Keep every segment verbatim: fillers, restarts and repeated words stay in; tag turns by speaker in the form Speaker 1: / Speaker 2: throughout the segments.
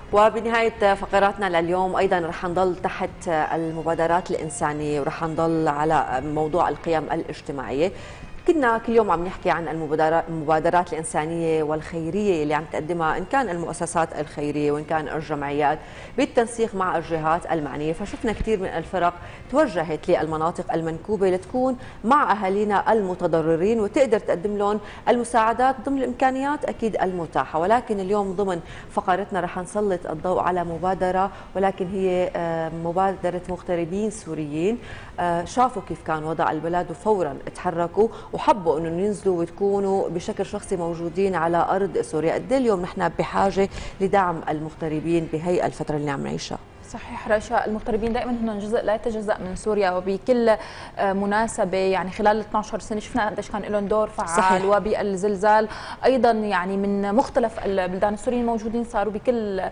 Speaker 1: وبنهاية فقراتنا لليوم أيضا رح نضل تحت المبادرات الإنسانية ورح نضل على موضوع القيم الاجتماعية. كنا كل يوم عم نحكي عن المبادرات الإنسانية والخيرية اللي عم تقدمها إن كان المؤسسات الخيرية وإن كان الجمعيات بالتنسيق مع الجهات المعنية. فشفنا كثير من الفرق توجهت للمناطق المنكوبة لتكون مع أهالينا المتضررين وتقدر تقدم لهم المساعدات ضمن الإمكانيات أكيد المتاحة. ولكن اليوم ضمن فقرتنا رح نسلط الضوء على مبادرة، ولكن هي مبادرة مغتربين سوريين شافوا كيف كان وضع البلد وفورا تحركوا وحبوا انه ينزلوا وتكونوا بشكل شخصي موجودين على ارض سوريا. قد اليوم نحن بحاجه لدعم المغتربين بهي الفتره اللي عم نعيشها.
Speaker 2: صحيح رشا، المغتربين دائما هن جزء لا يتجزأ من سوريا، وبكل مناسبة يعني خلال ال اثنعش سنة شفنا قديش كان لهم دور فعال. صحيح. وبالزلزال أيضا يعني من مختلف البلدان السوريين الموجودين صاروا بكل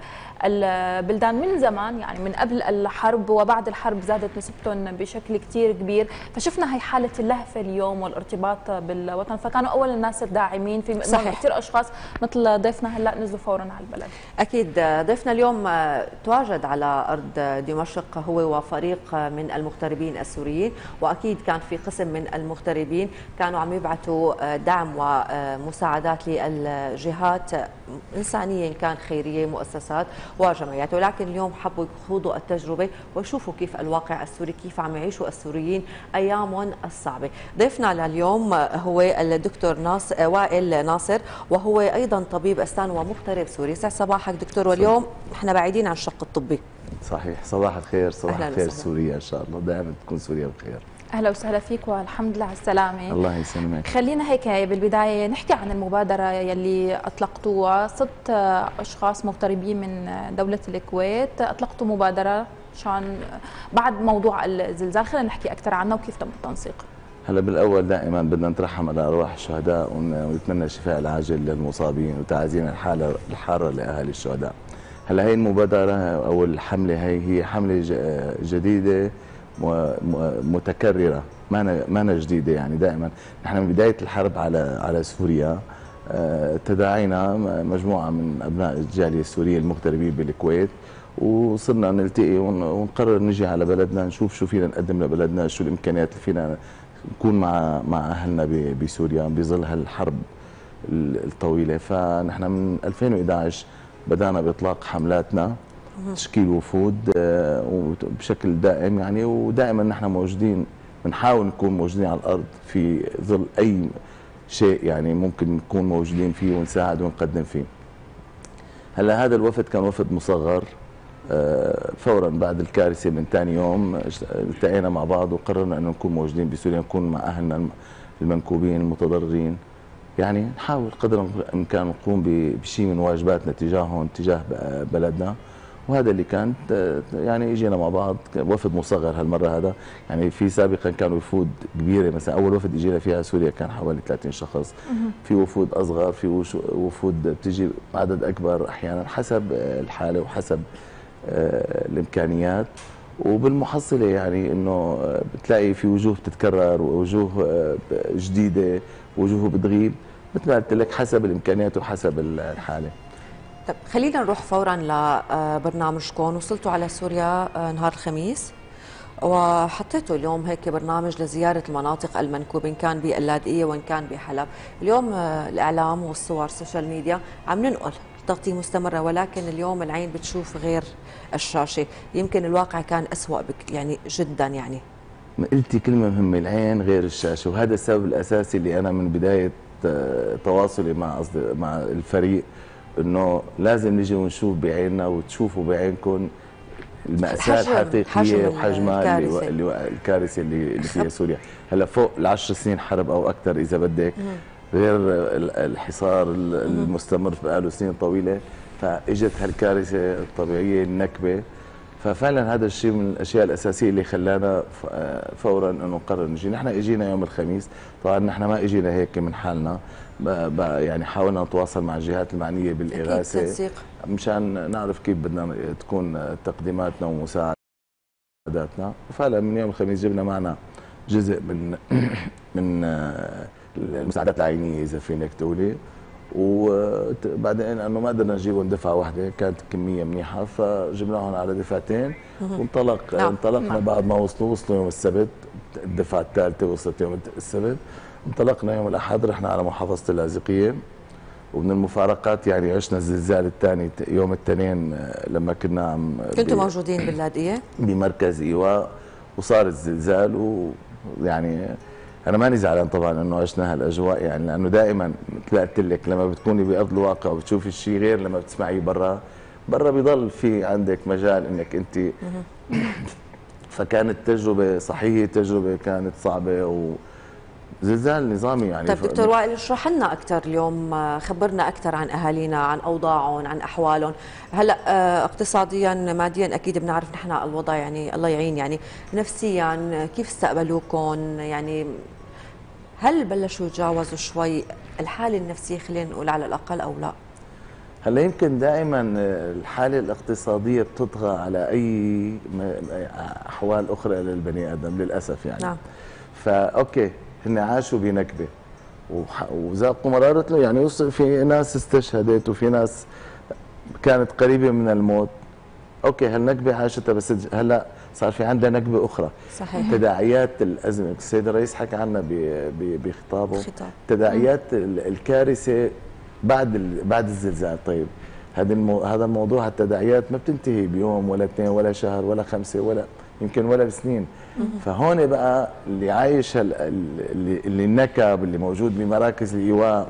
Speaker 2: البلدان من زمان، يعني من قبل الحرب وبعد الحرب زادت نسبتهم بشكل كتير كبير. فشفنا هي حالة اللهفة اليوم والارتباط بالوطن، فكانوا أول الناس الداعمين في كثير أشخاص مثل ضيفنا هلا نزلوا فورا على البلد.
Speaker 1: أكيد ضيفنا اليوم تواجد على أرض دمشق هو وفريق من المغتربين السوريين، وأكيد كان في قسم من المغتربين كانوا عم يبعثوا دعم ومساعدات للجهات إنسانية إن كان خيرية مؤسسات وجمعيات. ولكن اليوم حبوا يخوضوا التجربة ويشوفوا كيف الواقع السوري، كيف عم يعيشوا السوريين أيامهم الصعبة. ضيفنا لليوم هو الدكتور ناصر وائل ناصر، وهو أيضا طبيب أسنان ومغترب سوري. سعد صباحك دكتور، واليوم احنا بعيدين عن الشق الطبي.
Speaker 3: صحيح، صباح الخير. صباح الخير سوريا، ان شاء الله دائما تكون سوريا بخير.
Speaker 2: اهلا وسهلا فيك والحمد لله على السلامه.
Speaker 3: الله يسلمك.
Speaker 2: خلينا هيك بالبدايه نحكي عن المبادره يلي اطلقتوها. ست اشخاص مغتربين من دوله الكويت اطلقتوا مبادره شان بعد موضوع الزلزال. خلينا نحكي اكثر عنها وكيف تم التنسيق.
Speaker 3: هلا بالاول دائما بدنا نترحم على ارواح الشهداء ونتمنى الشفاء العاجل للمصابين وتعازينا الحاله الحاره لاهالي الشهداء. هلا هي المبادره او الحمله هي هي حمله جديده متكرره، ما ما جديده. يعني دائما نحن من بدايه الحرب على على سوريا تداعينا مجموعه من ابناء الجاليه السوريه المغتربين بالكويت، وصرنا نلتقي ونقرر نجي على بلدنا نشوف شو فينا نقدم لبلدنا، شو الامكانيات اللي فينا نكون مع مع اهلنا بسوريا بظل هالحرب الطويله. فنحن من ألفين وإحدى عشر بدانا باطلاق حملاتنا، تشكيل وفود بشكل دائم يعني، ودائما نحن موجودين، بنحاول نكون موجودين على الارض في ظل اي شيء يعني ممكن نكون موجودين فيه ونساعد ونقدم فيه. هلا هذا الوفد كان وفد مصغر. فورا بعد الكارثه من ثاني يوم التقينا مع بعض وقررنا انه نكون موجودين بسوريا، نكون مع اهلنا المنكوبين المتضررين، يعني نحاول قدر الامكان نقوم بشيء من واجباتنا تجاههم تجاه بلدنا. وهذا اللي كان يعني اجينا مع بعض وفد مصغر هالمره. هذا يعني في سابقا كانوا وفود كبيره، مثلا اول وفد اجينا فيها سوريا كان حوالي ثلاثين شخص، في وفود اصغر، في وفود بتجي عدد اكبر احيانا حسب الحاله وحسب الامكانيات. وبالمحصله يعني انه بتلاقي في وجوه بتتكرر ووجوه جديده ووجوه بتغيب، مثل ما قلت لك حسب الامكانيات وحسب الحاله.
Speaker 1: طب خلينا نروح فورا لبرنامجكم. وصلتوا على سوريا نهار الخميس وحطيتوا اليوم هيك برنامج لزياره المناطق المنكوبه، ان كان باللاذقيه وان كان بحلب. اليوم الاعلام والصور السوشيال ميديا عم ننقل تغطيه مستمره، ولكن اليوم العين بتشوف غير الشاشه. يمكن الواقع كان اسوء بك يعني جدا. يعني
Speaker 3: قلتي كلمه مهمه، العين غير الشاشه، وهذا السبب الاساسي اللي انا من بدايه تواصلي مع مع الفريق انه لازم نجي ونشوف بعيننا وتشوفوا بعينكم المأساة الحقيقية وحجمها اللي, اللي الكارثة اللي, اللي فيها سوريا. هلا فوق العشر سنين حرب او اكثر اذا بدك، غير الحصار المستمر بقاله سنين طويلة، فاجت هالكارثة الطبيعية النكبة. ففعلا هذا الشيء من الاشياء الاساسيه اللي خلانا فورا انه نقرر نجي. نحن اجينا يوم الخميس، طبعا نحن ما اجينا هيك من حالنا، يعني حاولنا نتواصل مع الجهات المعنيه بالاغاثه مشان نعرف كيف بدنا تكون تقديماتنا ومساعداتنا. وفعلا من يوم الخميس جبنا معنا جزء من من المساعدات العينيه اذا فينك تقولي، وبعدين انه ما قدرنا نجيبهم دفعه واحده، كانت كميه منيحه فجبناهم على دفعتين وانطلق
Speaker 1: نعم.
Speaker 3: انطلقنا
Speaker 2: نعم.
Speaker 3: بعد ما وصلوا وصلوا يوم السبت، الدفعه الثالثه وصلت يوم السبت، انطلقنا يوم الاحد رحنا على محافظه اللاذقيه. ومن المفارقات يعني عشنا الزلزال الثاني يوم الاثنين لما كنا عم
Speaker 1: كنتوا موجودين باللاذقيه
Speaker 3: بمركز ايواء وصار الزلزال. ويعني انا ماني زعلان طبعا انه عشنا هالاجواء، يعني لانه دائما مثل ما قلت لك لما بتكوني بارض الواقع وبتشوفي الشيء غير لما بتسمعيه برا، برا بيضل في عندك مجال انك انت فكانت تجربه صحيح، تجربه كانت صعبه وزلزال نظامي يعني.
Speaker 1: طيب دكتور وائل اشرح لنا اكثر اليوم، خبرنا اكثر عن اهالينا، عن اوضاعهم، عن احوالهم. هلا اقتصاديا ماديا اكيد بنعرف نحن الوضع يعني الله يعين، يعني نفسيا كيف استقبلوكم؟ يعني هل بلشوا يتجاوزوا شوي الحاله النفسيه خلينا نقول على الاقل او لا؟
Speaker 3: هلا يمكن دائما الحاله الاقتصاديه بتطغى على اي احوال اخرى للبني ادم للاسف يعني.
Speaker 1: نعم.
Speaker 3: فا اوكي هن عاشوا بنكبه وذاقوا مرارة، يعني وصل في ناس استشهدت وفي ناس كانت قريبه من الموت. اوكي هالنكبه عاشتها، بس هلا صار في عندها نكبه اخرى.
Speaker 1: صحيح.
Speaker 3: تداعيات الازمه، السيد الرئيس حكى عنها بخطابه،
Speaker 1: خطاب.
Speaker 3: تداعيات الكارثه بعد بعد الزلزال. طيب هذا المو... هذا الموضوع التداعيات ما بتنتهي بيوم ولا اثنين ولا شهر ولا خمسه ولا يمكن ولا بسنين. فهون بقى اللي عايش اللي, اللي النكب اللي موجود بمراكز الايواء،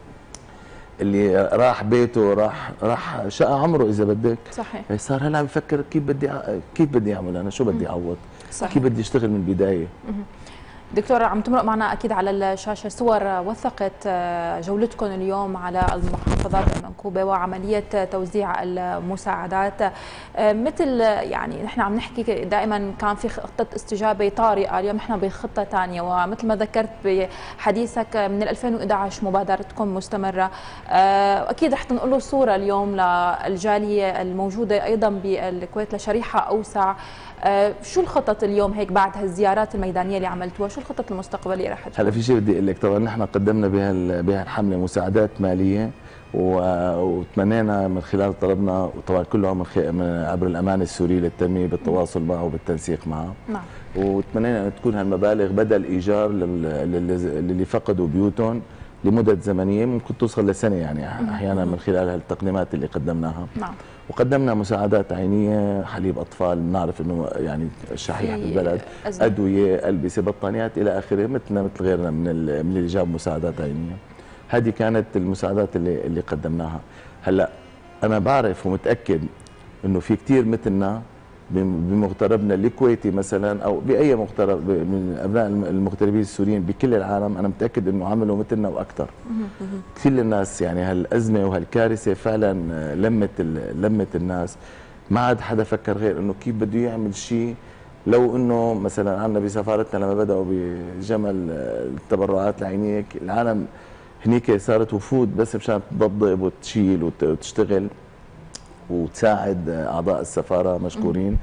Speaker 3: اللي راح بيته، راح راح شقى عمره اذا بدك.
Speaker 2: صحيح.
Speaker 3: صار هلا عم يفكر كيف بدي كيف بدي اعمل انا، شو بدي اعوض، كيف بدي اشتغل من البدايه.
Speaker 2: دكتور عم تمرق معنا اكيد على الشاشه صور وثقت جولتكم اليوم على المحافظات المنكوبه وعمليه توزيع المساعدات. مثل يعني نحن عم نحكي دائما كان في خطه استجابه طارئه، اليوم نحن بخطه ثانيه، ومثل ما ذكرت بحديثك من ألفين وإحدى عشر مبادرتكم مستمره. اكيد رح تنقلوا صوره اليوم للجاليه الموجوده ايضا بالكويت لشريحه اوسع. شو الخطط اليوم هيك بعد هالزيارات الميدانيه اللي عملتوها؟ شو الخطط المستقبليه رح تكون؟
Speaker 3: هلا في شيء بدي اقول لك، طبعا نحن قدمنا بهال بهالحمله مساعدات ماليه وتمنينا من خلال طلبنا، وطبعا كله من, خي... من عبر الامانه السوريه للتنميه بالتواصل معه وبالتنسيق معه. نعم. وتمنينا ان تكون هالمبالغ بدل ايجار لل... للي فقدوا بيوتهم لمدة زمنية ممكن توصل لسنة يعني أحيانا من خلال هالتقديمات اللي قدمناها. نعم. وقدمنا مساعدات عينية، حليب أطفال، بنعرف إنه يعني شحيح بالبلد، أدوية، ألبسة، بطانيات إلى آخره، مثلنا مثل غيرنا من من اللي جاب مساعدات عينية. هذه كانت المساعدات اللي اللي قدمناها. هلا أنا بعرف ومتأكد إنه في كثير مثلنا بمغتربنا الكويتي مثلا او باي مغترب من ابناء المغتربين السوريين بكل العالم، انا متاكد انه عملوا مثلنا واكثر. كثير الناس يعني هالازمه وهالكارثه فعلا لمت لمت الناس، ما عاد حدا فكر غير انه كيف بده يعمل شيء. لو انه مثلا عندنا بسفارتنا لما بداوا بجمل التبرعات العينيه، العالم هنيك صارت وفود بس مشان تضبط وتشيل وتشتغل وتساعد اعضاء السفاره مشكورين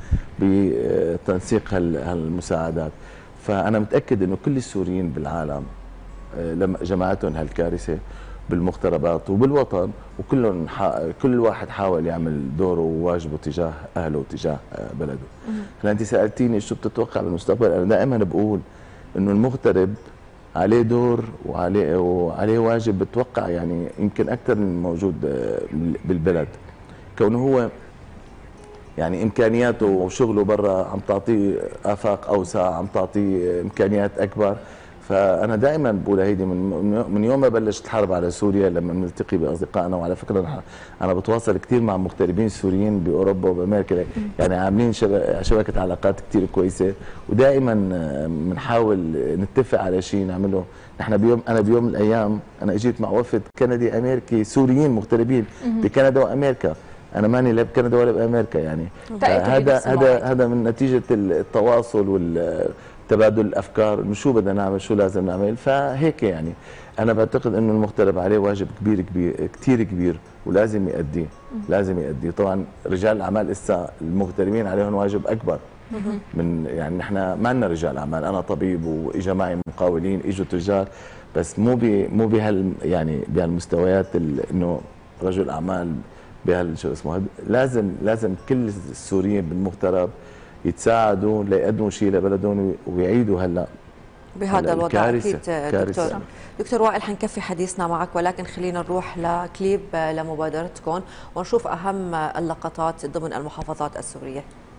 Speaker 3: بتنسيق هالمساعدات. فانا متاكد انه كل السوريين بالعالم لما جمعتهم هالكارثه بالمغتربات وبالوطن، وكلهم كل واحد حاول يعمل دوره وواجبه تجاه اهله وتجاه بلده. هلا انت سالتيني شو بتتوقع بالمستقبل، انا دائما بقول انه المغترب عليه دور وعليه وعليه واجب بتوقع يعني يمكن اكثر من موجود بالبلد، كونه هو يعني امكانياته وشغله برا عم تعطيه افاق اوسع، عم تعطيه امكانيات اكبر. فانا دائما بقول هيدي من من يوم ما بلشت الحرب على سوريا لما بنلتقي باصدقائنا، وعلى فكره انا بتواصل كثير مع مغتربين سوريين باوروبا وبامريكا، يعني عاملين شبكه علاقات كثير كويسه، ودائما بنحاول نتفق على شيء نعمله. نحن بيوم انا بيوم من الايام انا اجيت مع وفد كندي امريكي سوريين مغتربين بكندا وامريكا، انا ماني لا بكندا ولا بامريكا يعني. هذا هذا هذا من نتيجه التواصل والتبادل الافكار، شو بدنا نعمل، شو لازم نعمل. فهيك يعني انا بعتقد انه المغترب عليه واجب كبير كبير كثير كبير ولازم يأديه، لازم يأديه. طبعا رجال الاعمال اسا المغتربين عليهم واجب اكبر من يعني نحن ما لنا رجال اعمال، انا طبيب واجا معي مقاولين، اجوا تجار، بس مو بي مو بهال يعني بهالمستويات انه رجل اعمال بهال شو اسمه. لازم لازم كل السوريين بالمغترب يتساعدوا ليقدموا شيء لبلدهم ويعيدوا هلا
Speaker 1: بهذا الوضع.
Speaker 3: كارثة.
Speaker 1: اكيد
Speaker 3: كارثة.
Speaker 1: دكتور دكتور وائل، حنكفي حديثنا معك ولكن خلينا نروح لكليب لمبادرتكم ونشوف اهم اللقطات ضمن المحافظات السوريه.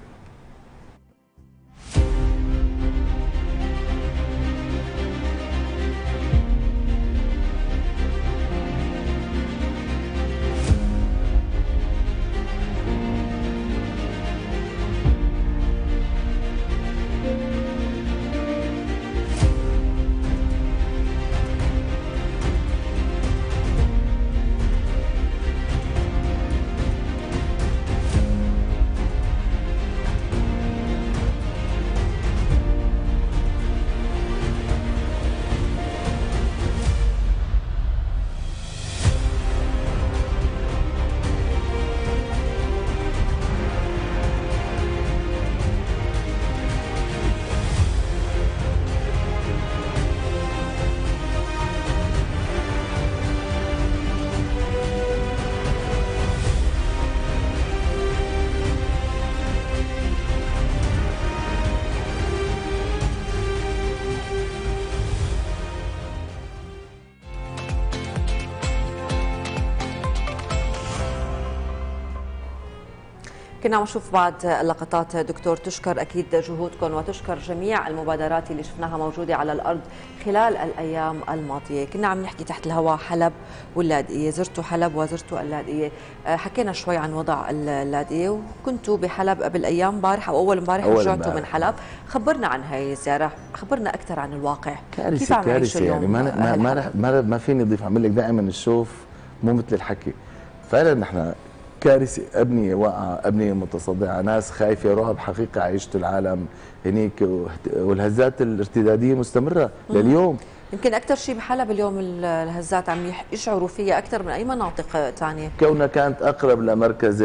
Speaker 1: كنا عم نشوف بعض اللقطات دكتور، تشكر اكيد جهودكم وتشكر جميع المبادرات اللي شفناها موجوده على الارض خلال الايام الماضيه. كنا عم نحكي تحت الهواء حلب واللاذقيه، زرتوا حلب وزرتوا اللاذقيه، حكينا شوي عن وضع اللاذقيه وكنتوا بحلب قبل ايام امبارح او اول امبارح رجعتوا من حلب، خبرنا عن هاي الزياره، خبرنا اكثر عن الواقع.
Speaker 3: كارثه كارثه يعني ما ما ما, ما, ما فيني اضيف، عم لك دائما الشوف مو مثل الحكي. فعلا نحن كارثه، ابنيه واقعه، ابنيه متصدعه، ناس خايفه، رعب حقيقه عيشه العالم هنيك، والهزات الارتداديه مستمره لليوم.
Speaker 1: يمكن اكثر شيء بحلب اليوم الهزات عم يشعروا فيها اكثر من اي مناطق ثانيه،
Speaker 3: كونها كانت اقرب لمركز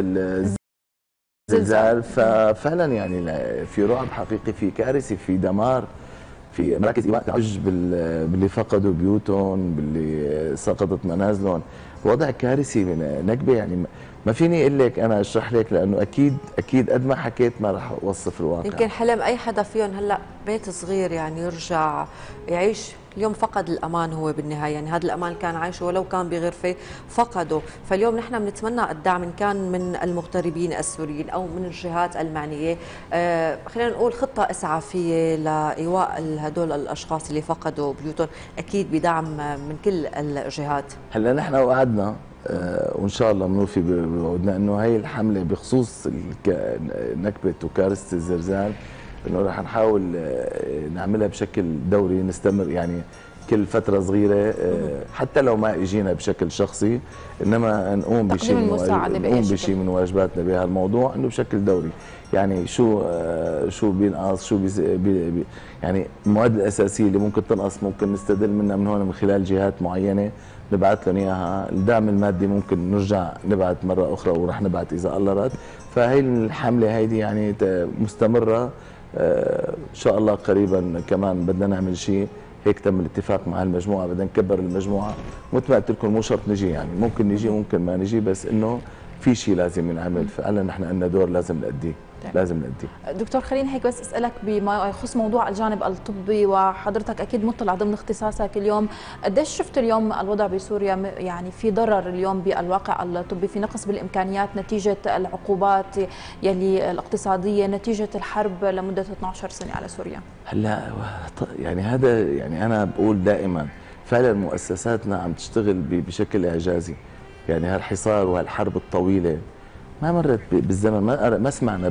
Speaker 3: الزلزال، ففعلا يعني في رعب حقيقي، في كارثه، في دمار، في مراكز ايواء تعج باللي فقدوا بيوتهم، باللي سقطت منازلهم. وضع كارثي من نكبه، يعني ما فيني اقول لك انا اشرح لك، لانه اكيد اكيد قد ما حكيت ما راح اوصف الواقع.
Speaker 1: يمكن حلم اي حدا فيهم هلا بيت صغير يعني يرجع يعيش. اليوم فقد الامان هو بالنهايه، يعني هذا الامان كان عايشه ولو كان بغرفه فقده. فاليوم نحن بنتمنى الدعم ان كان من المغتربين السوريين او من الجهات المعنيه، آه خلينا نقول خطه اسعافيه لايواء هدول الاشخاص اللي فقدوا بيوتهم، اكيد بدعم من كل الجهات.
Speaker 3: هلا نحن وعدنا آه وان شاء الله بنوفي بوعدنا انه هي الحمله بخصوص نكبه وكارثه الزلزال انه رح نحاول نعملها بشكل دوري، نستمر يعني كل فتره صغيره، حتى لو ما اجينا بشكل شخصي، انما نقوم بشيء من نقوم بشيء من واجباتنا بهالموضوع، انه بشكل دوري. يعني شو شو بينقص، شو بي بي يعني المواد الاساسيه اللي ممكن تنقص ممكن نستدل منها من هون من خلال جهات معينه نبعث لهم اياها. الدعم المادي ممكن نرجع نبعث مره اخرى ورح نبعث اذا الله راد. فهي الحمله هيدي يعني مستمره، آه ان شاء الله قريبا كمان بدنا نعمل شيء هيك. تم الاتفاق مع المجموعه، بدنا نكبر المجموعه. مثل ما قلت لكم مو شرط نجي، يعني ممكن نجي ممكن ما نجي، بس انه في شيء لازم ينعمل. فعلا نحن عندنا دور لازم نأديه، لازم نأديه.
Speaker 2: دكتور خليني هيك بس اسالك بما يخص موضوع الجانب الطبي، وحضرتك اكيد مطلع ضمن اختصاصك اليوم، قديش شفت اليوم الوضع بسوريا يعني في ضرر اليوم بالواقع الطبي، في نقص بالامكانيات نتيجه العقوبات يلي الاقتصاديه نتيجه الحرب لمده اثنعش سنه على سوريا؟
Speaker 3: هلا يعني هذا يعني انا بقول دائما فعلا مؤسساتنا عم تشتغل بشكل اعجازي. يعني هالحصار وهالحرب الطويله ما مرت بالزمن، ما ما سمعنا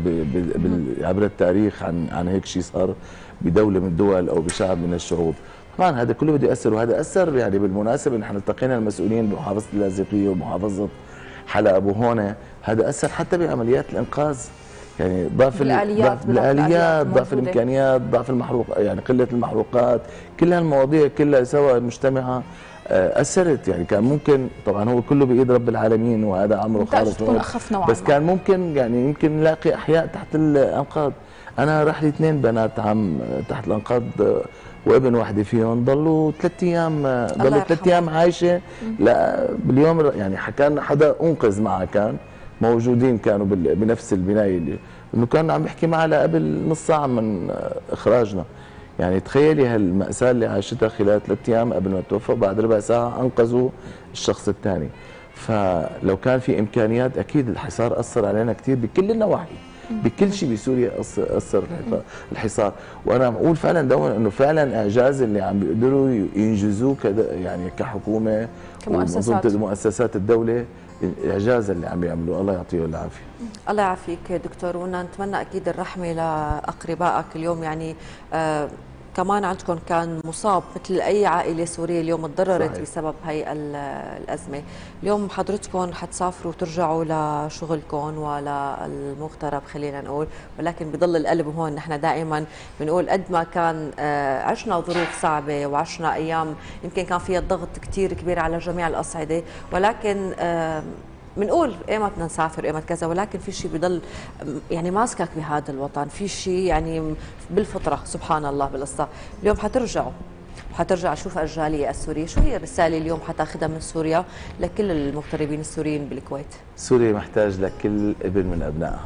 Speaker 3: عبر التاريخ عن عن هيك شيء صار بدوله من الدول او بشعب من الشعوب. طبعا هذا كله بده ياثر، وهذا اثر يعني بالمناسبه نحن التقينا المسؤولين بمحافظه اللاذقيه ومحافظه حلب وهون، هذا اثر حتى بعمليات الانقاذ. يعني ضعف
Speaker 2: الاليات
Speaker 3: الاليات، ضعف الامكانيات، ضعف المحروق، يعني قله المحروقات، كل هالمواضيع كلها سوا مجتمعه اثرت. يعني كان ممكن، طبعا هو كله بايد رب العالمين وهذا امره خارق، بس كان ممكن يعني يمكن نلاقي احياء تحت الانقاض. انا راح لي اثنين بنات عم تحت الانقاض وابن وحده فيهم ضلوا ثلاث ايام ضلوا ثلاث ايام عايشه. لا باليوم يعني كان حدا انقذ معها، كان موجودين كانوا بنفس البنايه اللي انه كان عم يحكي معها قبل نص ساعه من اخراجنا. يعني تخيلي هالمأساة اللي عاشتها خلال ثلاث ايام قبل ما توفى، وبعد ربع ساعه انقذوا الشخص الثاني. فلو كان في امكانيات اكيد الحصار اثر علينا كثير بكل النواحي، بكل شيء بسوريا اثر الحصار. وانا عم اقول فعلا دوما انه فعلا اعجاز اللي عم بيقدروا ينجزوه يعني كحكومه
Speaker 2: كمؤسسات
Speaker 3: مؤسسات الدوله، الاعجاز اللي عم بيعملوه. الله يعطيه العافيه.
Speaker 1: الله يعافيك دكتور، ونتمنى اكيد الرحمه لاقربائك اليوم. يعني آه كمان عندكم كان مصاب مثل اي عائله سوريه اليوم تضررت صحيح. بسبب هي الازمه. اليوم حضرتكم حتسافروا وترجعوا لشغلكم ولا المغترب خلينا نقول، ولكن بضل القلب هون. نحن دائما بنقول قد ما كان عشنا ظروف صعبه وعشنا ايام يمكن كان فيها ضغط كثير كبير على جميع الاصعده، ولكن بنقول ايمت بدنا نسافر ايمت كذا، ولكن في شيء بضل يعني ماسكك بهذا الوطن، في شيء يعني بالفطره سبحان الله بالقصه. اليوم حترجعوا وحترجع تشوف الجاليه السوريه، شو هي الرساله اليوم حتاخذها من سوريا لكل المغتربين السوريين بالكويت؟
Speaker 3: سوريا محتاج لكل ابن من ابنائها،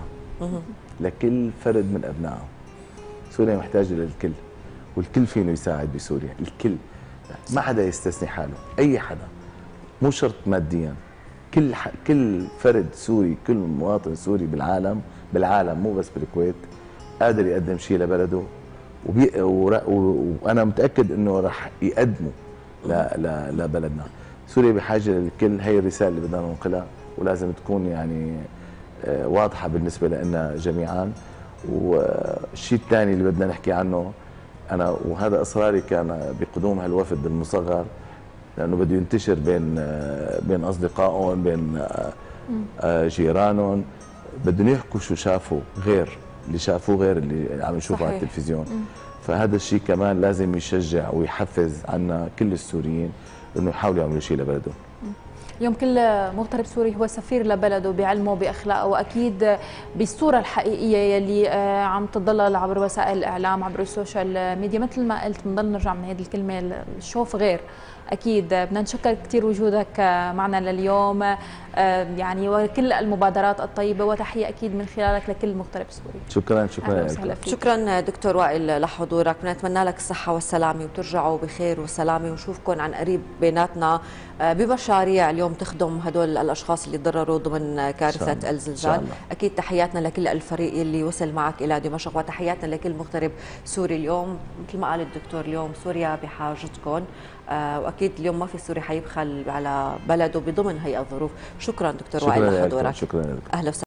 Speaker 3: لكل فرد من ابنائها. سوريا محتاجه للكل، والكل فينه يساعد بسوريا، الكل، ما حدا يستثني حاله، اي حدا، مو شرط ماديا. كل ح... كل فرد سوري، كل مواطن سوري بالعالم بالعالم مو بس بالكويت قادر يقدم شيء لبلده، وبي... ور... و... وانا متاكد انه راح يقدمه ل... ل... لبلدنا. سوريا بحاجه للكل، هي الرساله اللي بدنا ننقلها، ولازم تكون يعني واضحه بالنسبه لنا جميعا. والشيء الثاني اللي بدنا نحكي عنه، انا وهذا اصراري كان بقدوم هالوفد المصغر، لانه بده ينتشر بين بين اصدقائهم، بين جيرانهم، بدهم يحكوا شو شافوا غير اللي شافوه غير اللي عم يشوفوا على التلفزيون. فهذا الشيء كمان لازم يشجع ويحفز عنا كل السوريين انه يحاولوا يعملوا شيء لبلدهم.
Speaker 2: اليوم كل مغترب سوري هو سفير لبلده بعلمه باخلاقه، واكيد بالصوره الحقيقيه يلي عم تضلل عبر وسائل الاعلام عبر السوشيال ميديا. مثل ما قلت بنضل نرجع من هذه الكلمه، الشوف غير. اكيد بدنا نشكر كثير وجودك معنا لليوم يعني، وكل المبادرات الطيبه، وتحيه اكيد من خلالك لكل مغترب سوري.
Speaker 3: شكرا شكرا
Speaker 1: شكرا دكتور وائل لحضورك، بنتمنى لك الصحه والسلامه وترجعوا بخير وسلامه، ونشوفكم عن قريب بيناتنا بمشاريع اليوم تخدم هدول الاشخاص اللي تضرروا ضمن كارثه الزلزال. اكيد تحياتنا لكل الفريق اللي وصل معك الى دمشق، وتحياتنا لكل مغترب سوري اليوم. مثل ما قال الدكتور اليوم سوريا بحاجتكم، واكيد اليوم ما في سوري حيبخل على بلده بضمن هي الظروف. شكرا دكتور وائل لحضورك.
Speaker 3: شكرا لك.
Speaker 1: اهلا وسهلا.